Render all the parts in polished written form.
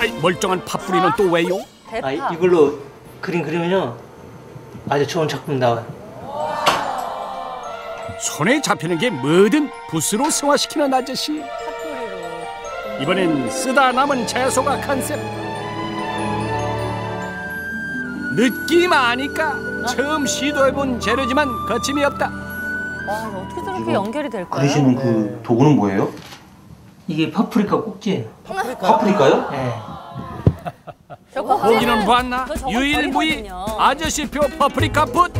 아이, 멀쩡한 팥뿌리는 또 왜요? 아, 이걸로 그림 그리면요 아주 좋은 작품 나와요. 손에 잡히는 게 뭐든 붓으로 승화시키는 아저씨. 이번엔 쓰다 남은 채소가 컨셉. 느낌 아니까 처음 시도해본 재료지만 거침이 없다. 와, 이거 어떻게 저렇게 연결이 될까요? 그리시는 그 도구는 뭐예요? 이게 파프리카 꼭지예요. 파프리카요? 네. 보기는 봤나? 유일무이 아저씨표 파프리카 붓.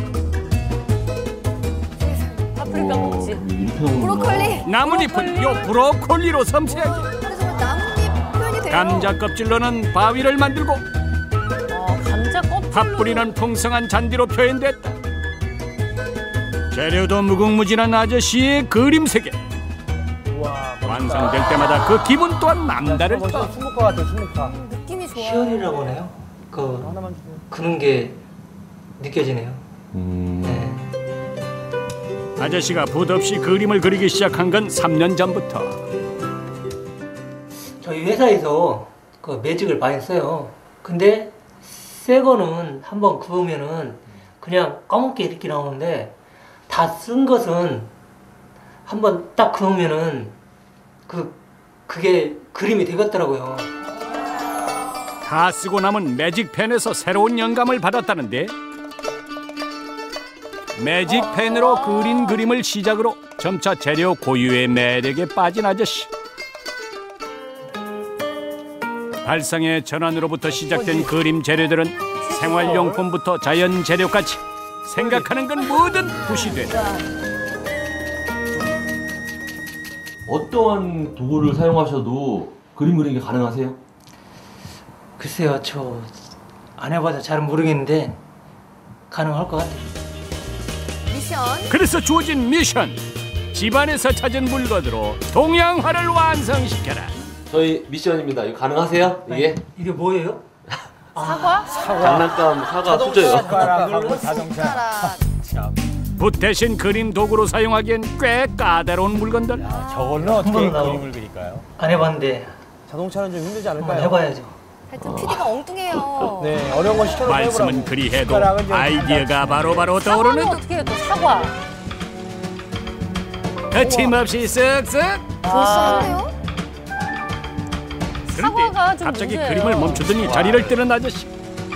파프리카 꼭지. 브로콜리. 나뭇잎은 요 브로콜리로 섬세하게. 그래서 나뭇잎 표현이 돼요. 감자 껍질로는 바위를 만들고 감자 껍질. 팥뿌리는 풍성한 잔디로 표현됐다. 재료도 무궁무진한 아저씨의 그림 세계. 완성될 때마다 그 기분 또한 남다를 터. 수묵화 같아, 수묵화. 느낌이 좋아요. 희열이라고 하나요? 그는 게 느껴지네요. 네. 아저씨가 붓 없이 그림을 그리기 시작한 건 3년 전부터. 저희 회사에서 그 매직을 많이 써요. 근데 새 거는 한번 그으면은 그냥 검게 이렇게 나오는데 다 쓴 것은 한번 딱 그으면은 그게 그림이 되겠더라고요. 다 쓰고 남은 매직펜에서 새로운 영감을 받았다는데 매직펜으로 그린 그림을 시작으로 점차 재료 고유의 매력에 빠진 아저씨. 발상의 전환으로부터 시작된 그림 재료들은 생활용품부터 자연 재료까지 생각하는 건 뭐든 붓이 된다. 어떠한 도구를 사용하셔도 그림 그리는 게 가능하세요? 글쎄요, 저 안 해봐서 잘 모르겠는데 가능할 것 같아요. 미션. 그래서 주어진 미션. 집안에서 찾은 물건으로 동양화를 완성시켜라. 저희 미션입니다. 이거 가능하세요? 이게? 이게 뭐예요? 사과? 장난감 사과 수저요. 자동차. 붓 대신 그림 도구로 사용하기엔 꽤 까다로운 물건들. 저걸로 어떻게 한번 나오고. 그림을 그릴까요? 안 해봤는데 자동차는 좀 힘들지 한번 않을까요? 해봐야죠. 하여튼 PD가 엉뚱해요. 네, 어려운 건 시켜서 말씀은 그리 해도 숟가락은 좀 아이디어가 바로바로 사과는 떠오르는 어떻게 해요? 또 사과. 거침없이 쓱쓱. 좋았는데요? 그런데 사과가 좀 갑자기 문제예요. 그림을 멈추더니 자리를 뜨는 아저씨.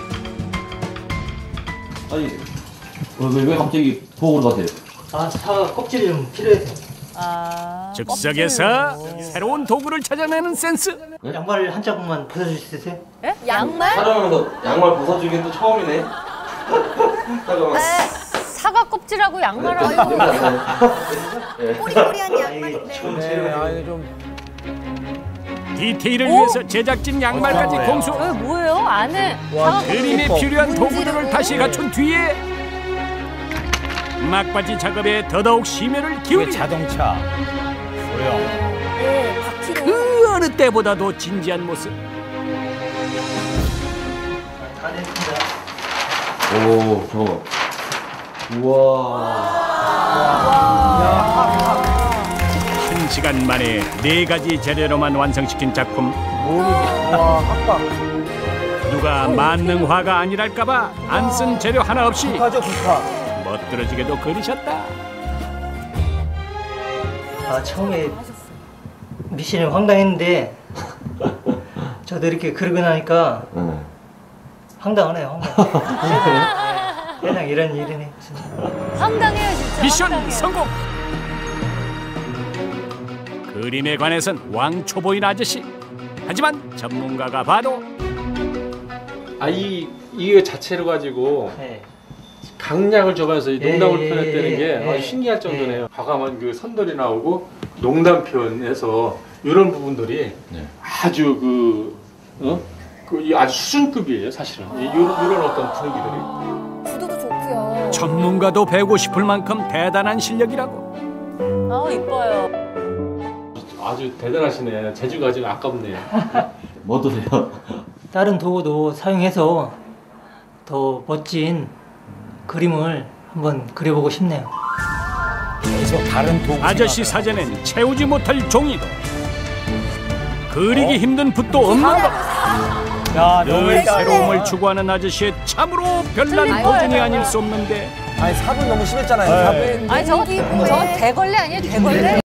아니, 왜 갑자기 부엌으로 가세요? 아, 사과 껍질이 좀 필요해서. 즉석에서 새로운 도구를 찾아내는 센스. 양말을 한 자국만 벗어줄 수 있으세요? 예? 양말? 촬영하면서 양말 벗어주긴 또 처음이네. 잠깐만. 사과 껍질하고 양말을 꼬리꼬리한 양말. 네, 아 이거 좀 디테일을 위해서 제작진 양말까지 공수. 어, 뭐예요? 안에 사과 그림에 필요한 도구들을 다시 갖춘 뒤에 막바지 작업에 더더욱 심혈을 기울이. 자동차. 소형. 네, 바퀴로. 그 어느 때보다도 진지한 모습. 다 됐습니다. 오, 저거. 우와. 1시간 만에 4가지 재료로만 완성시킨 작품. 와, 합방. 누가 만능화가 아니랄까봐 안 쓴 재료 하나 없이 국화죠, 국화. 멋들어지게도 그리셨다. 아, 처음에 미션이 황당했는데 저도 이렇게 그러고 나니까 황당하네요. 그냥 이런 일이네. 진짜. 황당해요, 진짜. 미션 황당해요. 성공. 그림에 관해선 왕초보인 아저씨. 하지만 전문가가 봐도 이거 자체로 가지고 네. 강약을 줘면서 이 농담을 예, 표현했다는 게 예, 아주 신기할 정도네요. 과감한 그 선들이 나오고 농담 표현에서 이런 부분들이 아주 아주 수준급이에요, 사실은. 이런 어떤 분위기들이. 구도도 좋고요. 전문가도 배우고 싶을 만큼 대단한 실력이라고. 아, 이뻐요. 아주 대단하시네. 재주가 아주 아깝네요. 뭐 드세요? 다른 도구도 사용해서 더 멋진 그림을 한번 그려보고 싶네요. 계속 다른 도구. 아저씨 사전엔 채우지 못할 종이도 그리기 힘든 붓도 없는 것. 야, 늘 너무했다. 새로움을 추구하는 아저씨의 참으로 별난 틀린 도전이 거예요. 아닐 수 없는데 아니, 삽은 너무 심했잖아요. 삽은. 아니 저거 대걸레 아니에요? 대걸레?